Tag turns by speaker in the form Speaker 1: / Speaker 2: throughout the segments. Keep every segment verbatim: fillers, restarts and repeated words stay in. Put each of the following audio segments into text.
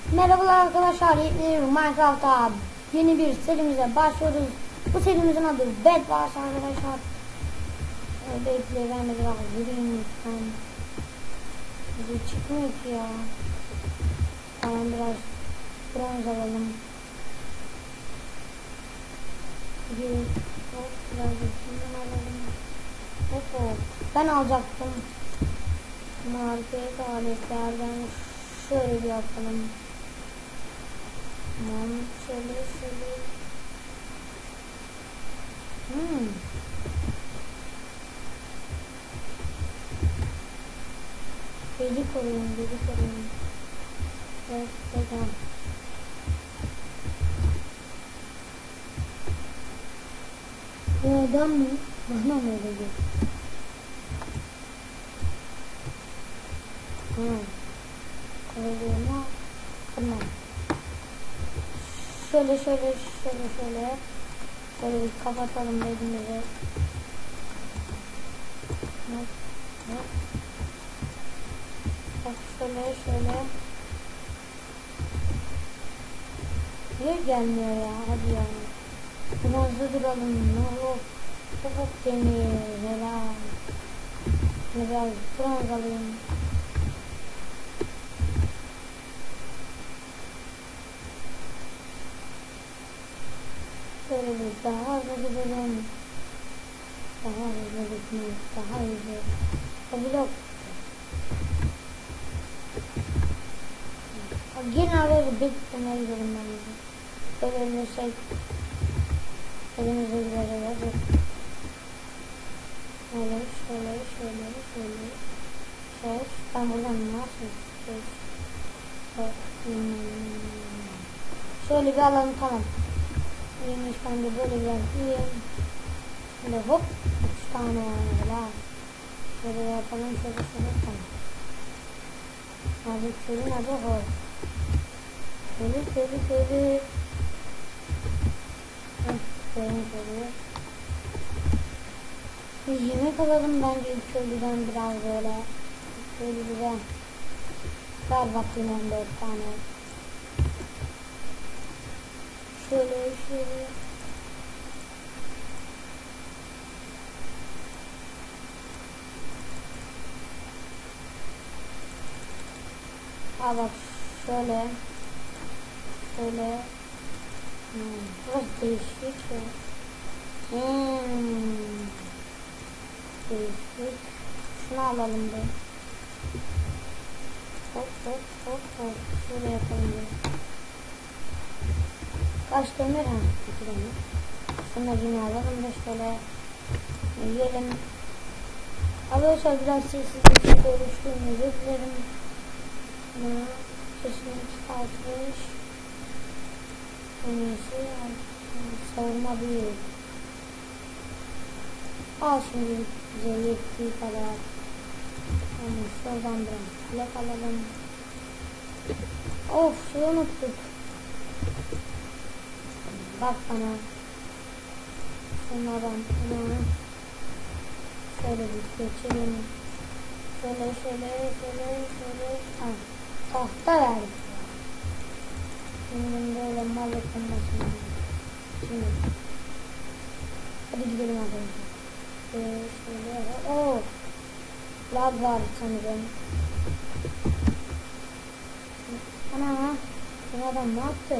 Speaker 1: Merhabalar arkadaşlar, yeni Minecraft'ta yeni bir serimize başlıyoruz. Bu serimizin adı Bed Wars arkadaşlar. Ee, Bekle, ben de biraz yürüyeyim lütfen. Bize çıkmıyor ki ya. Tamam, biraz bronz alalım. Bir hop, biraz da şundan alalım. Hop hop. Ben alacaktım. Market aletlerden şöyle bir yapalım. Tamam, şöyle şöyle. Hmm. Beni koruyun, beni koruyun. Evet, tamam. Bu adam mı? Bana mı öyle diyor? Hmm. Koruyma. Tamam. Şöyle şöyle şöyle şöyle. Şöyle bir kapatalım dediğimizi. Hop hop. Bak şöyle şöyle. Niye gelmiyor ya? Hadi ya. Biraz da duralım. Hop hop hop demir. Helal. Şimdi biraz bronz alayım. Şöyle bir daha hızlı gidelim. Daha hızlı gitmek. Daha hızlı. O blok. Yine araya beklemeye gidelim ben de. Böyle bir şey. Elimize gidelim. Şöyle şöyle şöyle şöyle. Şöyle. Ben buradan nasıl? Şöyle. Şöyle bir alalım, tamam. İyiymiş, ben de böyle biraz iyiyim. Şöyle hop. Üç tane var. Şöyle yapalım. Şöyle şöyle tamam. Hadi şöyle hadi hop. Şöyle şöyle şöyle. Şöyle şöyle. Bir yemek alalım bence ilk köylüden biraz böyle. Şöyle güzel. Ver bakayım on dört tane. Şöyle şöyle. Ha bak şöyle. Şöyle. Hmm. Burası değişik ya. Hmm. Değişik. Şunu alalım be. Hop hop hop hop. Şöyle yapalım be. Kaç demir ha? iki demir. Şunları yine alalım da şöyle yiyelim. Arkadaşlar biraz sessizlik görüştüğümü özlerim. Bunu sesini çıkartmış. En iyisi savunma büyük. Al şimdi bize yettiği kadar. Yani şuradan biraz plak alalım. Of, şey unuttuk. Bak bana. Şunlardan bunu şöyle bir geçelim. Şöyle şöyle şöyle şöyle. Ha, tahta verdik. Şimdi böyle mal yapılmasın. Şimdi. Hadi gidelim arkadaşlar. Şöyle şöyle. Oo. Lag var sanırım. Ana. Bu adam ne yaptı?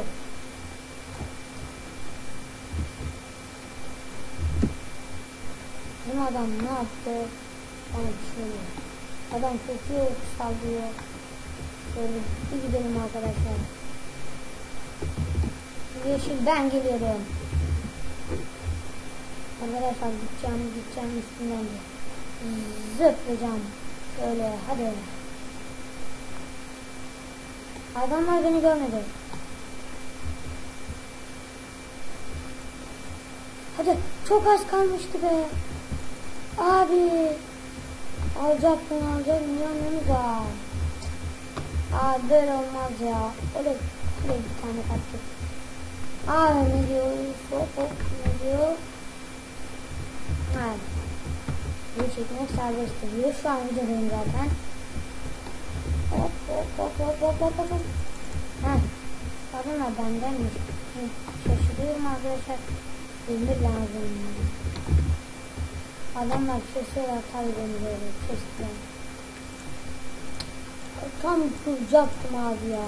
Speaker 1: Bu adam ne yaptı? Bana bir şey oluyor. Adam kötü sallıyor. Şöyle bir gidelim arkadaşlar. Yeşil, ben geliyorum. Arkadaşlar gideceğim gideceğim üstünden de zıplayacağım. Şöyle hadi. Adamlar beni görmedi. Hadi, çok az kalmıştı be. Abi. Alacaktın alacaktın yanımız var. Abi böyle olmaz ya. Öyle, öyle bir tane kaçtık. Aa ne diyor? Hop hop ne diyor? Hayır. Bir çekmek serbest diyor. Şu an videodayım zaten. Hop hop hop hop hop hop hop. Heh. Adamlar bendenmiş. Şaşırıyorum arkadaşlar. Demir lazım. Adamlar kesiyorlar tabi beni böyle kestiler. Tam kuracaktım abi ya.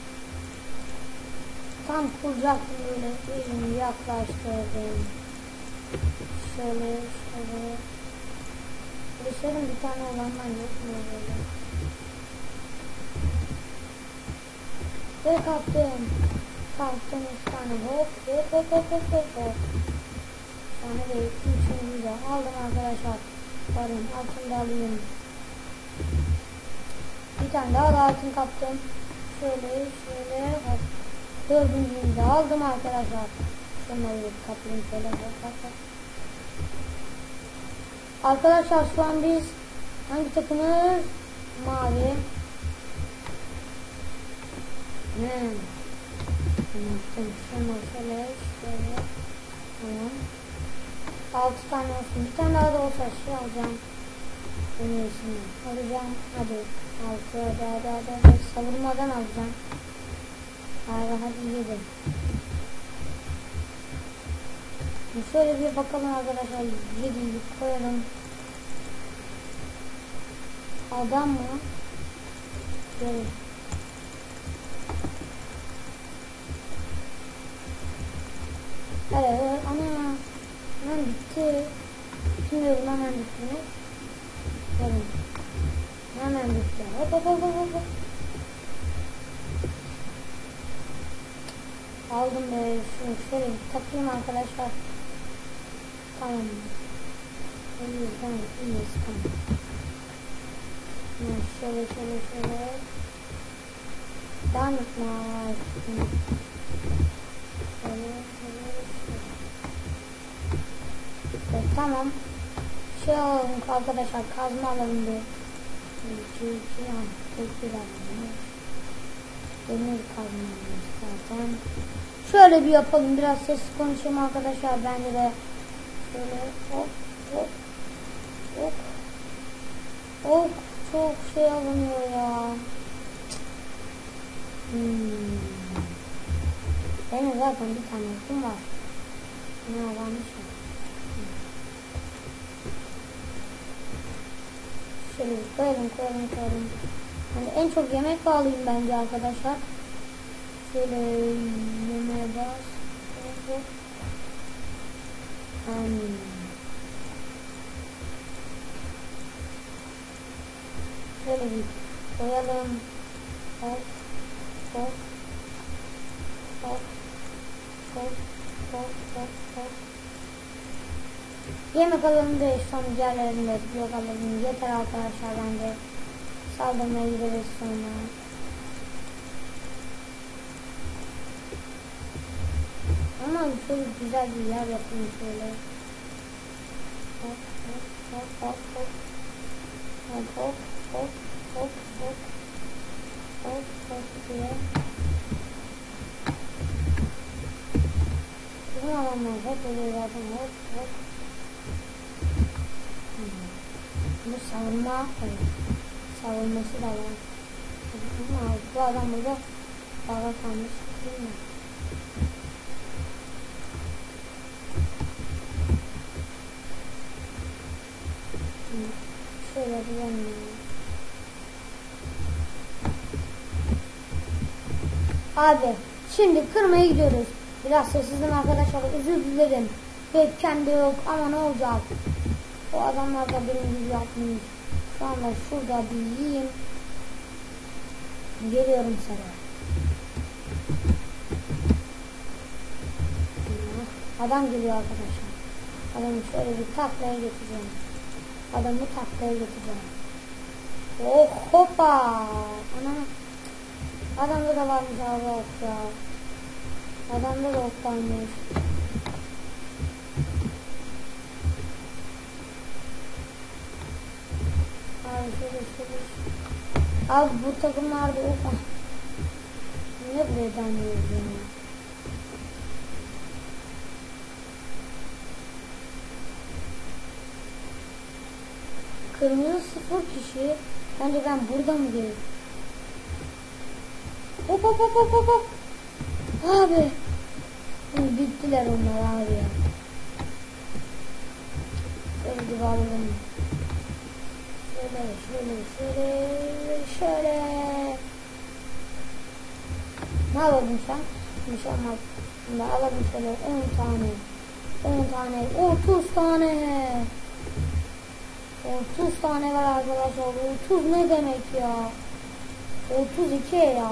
Speaker 1: Tam kuracaktım böyle elimi yaklaştırdım. Şöyle şöyle. Kılıçların bir tane olandan yok mu böyle? Ve kaptım. Kaptım üç tane hop hop hop hop hop hop hop. Bir tane de üçüncüyü de aldım arkadaşlar. Varım altını da alayım. Bir tane daha da altın kaptım. Şöyle şöyle hop. Dördüncüyü de aldım arkadaşlar. Şunları kapayım şöyle hop hop hop. Arkadaşlar şu an biz hangi takımız? Mavi. Hmm. Tamam, şunu şöyle şöyle. Tamam. Altı tane olsun. Bir tane daha da olsa şey alacağım. Bunun için alacağım. Hadi. Altı hadi hadi hadi. hadi. Savurmadan alacağım. Hadi hadi yedi. Şöyle bir bakalım arkadaşlar. yediyi koyalım. Adam mı? Gelin. Evet, ana. Hemen bitti. Bilmiyorum hemen bitti mi? Gelin. Hemen bitti. Hop hop hop hop hop. Aldım be. Şunu şöyle takayım arkadaşlar. Tamam. İyiyiz tamam. İyiyiz tamam. Şöyle şöyle şöyle. Devam etme. Şöyle şöyle şöyle. Evet, tamam. Şey alalım arkadaşlar. Kazma alalım bir. iki iki an. Tek bir alalım. Demir kazma alalım zaten. Şöyle bir yapalım. Biraz sessiz konuşayım arkadaşlar. Bence de şöyle hop hop hop hop. Çok şey alınıyor ya. Hmm. Benim zaten bir tane okum var. Ne varmış ya. Şöyle koyalım koyalım koyalım. Yani en çok yemek bağlayayım bence arkadaşlar. Şöyle yemeğe bas. Hmm. Şöyle bir koyalım. Hop hop hop hop hop hop hop. Yemek alalım da son diğerlerinde blok alalım. Yeter arkadaşlar bence. Saldırmaya gideriz sonra. Ama şöyle güzel bir yer yapayım şöyle. Hop hop hop hop hop. Hop hop hop hop hop. Hop hop diye. Bizim alanlar hep oluyor zaten hop hop. Bu savunma, evet. Savunması da var. Ama bu adam burada baga kalmış değil mi? Şöyle yapacağım ya. Abi şimdi kırmaya gidiyoruz. Biraz sessizim arkadaşlar, özür dilerim. Webcam de yok ama ne olacak? O adamlar da benim gibi yapmış. Şu anda şurada bir yiyeyim. Geliyorum sana. Adam geliyor arkadaşlar. Adamı şöyle bir taklaya getireceğim. Adamı taklaya getireceğim. Oh hoppa. Ana. Adamda da varmış abi ok ya. Adamda da ok varmış. Abi şöyle şöyle. Abi bu takımlarda ok. Ne buraya dönüyoruz ya? Kırmızı sıfır kişi. Bence ben burada mı değilim? Hop hop hop hop hop. Abi. Bittiler onlar abi ya. Şöyle gibi alalım. Şöyle şöyle şöyle şöyle. Ne yapalım sen? Bir şey olmaz. Şimdi alalım şöyle on tane. on tane. otuz tane. otuz tane var arkadaşlar. otuz ne demek ya? otuz iki ya.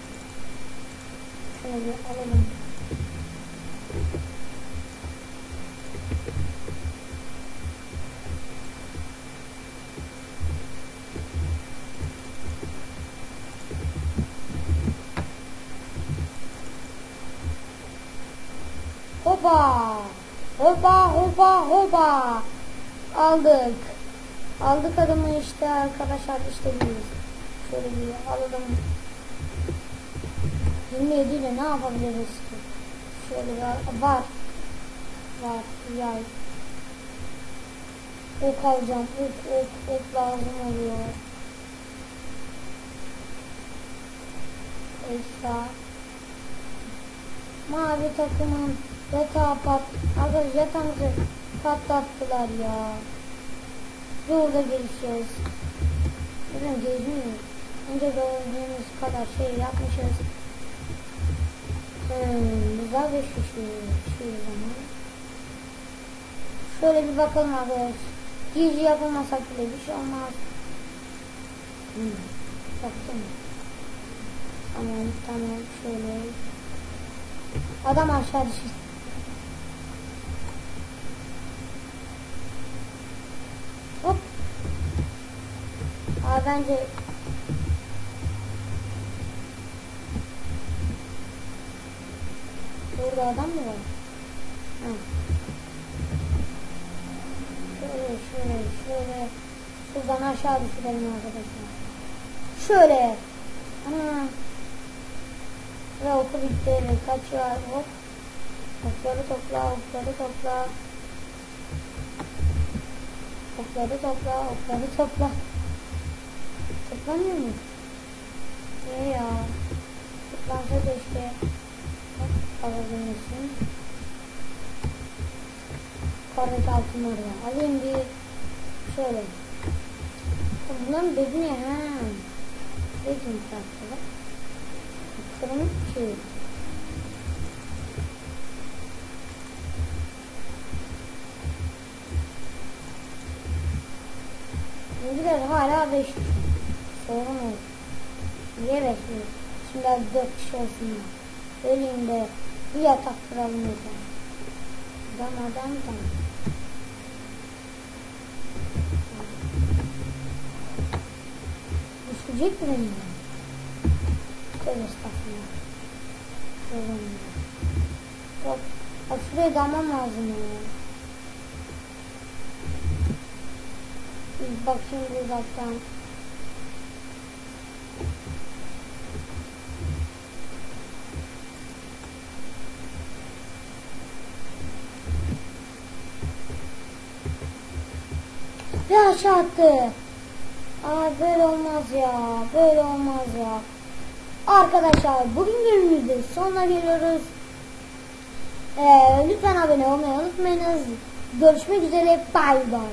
Speaker 1: Şöyle alalım. Hopa. Hopa hopa hopa. Aldık. Aldık adamı işte arkadaşlar, işte biz. Şöyle bir alalım. yirmi yedi ile ne yapabiliriz ki? Şöyle bir var. Var. Yay. Ok alacağım. Ok ok ok lazım oluyor. Eşya. Mavi takımın yatağı pat. Arkadaşlar yatağımızı patlattılar ya. Burada gelişeceğiz. Neden gezmiyoruz? Önce gördüğümüz kadar şey yapmışız. Hmm, güzel bir şey şey zaman. Şöyle bir bakalım arkadaşlar. Gizli yapılmasak bile bir şey olmaz. Hmm, baktım. Tamam tamam şöyle. Adam aşağı düştü. Hop. Aa, bence burada adam mı var? Ha. Şöyle şöyle şöyle şuradan aşağı düşürelim arkadaşlar. Şöyle. Ana. Ve oku bitti. Ve kaçıyor. Hop. Okları topla. Okları topla. Okları topla. Okları topla. Toplamıyor mu? Ne ya? Toplansa da işte. Alabilmesin. Karnet altın orada. Alayım bir şöyle. Bunların dedi ne ha? Dedim tatlı. Kırmızı şey. Bizimkiler hala beş kişi. Sorun yok. Niye beş kişi? Şimdi dört kişi olsunlar. Öleyim de bir yatak kuralım yeter. Adam adam adam. Düşecek mi benim? Tövbe estağfurullah. Sorun yok. Bak, bak şuraya dalmam lazım ya. Bak şimdi uzaktan. Ve aşağı attı. Aa, böyle olmaz ya. Böyle olmaz ya. Arkadaşlar bugün bölümümüzde sonuna geliyoruz. Ee, lütfen abone olmayı unutmayınız. Görüşmek üzere. Bay bay.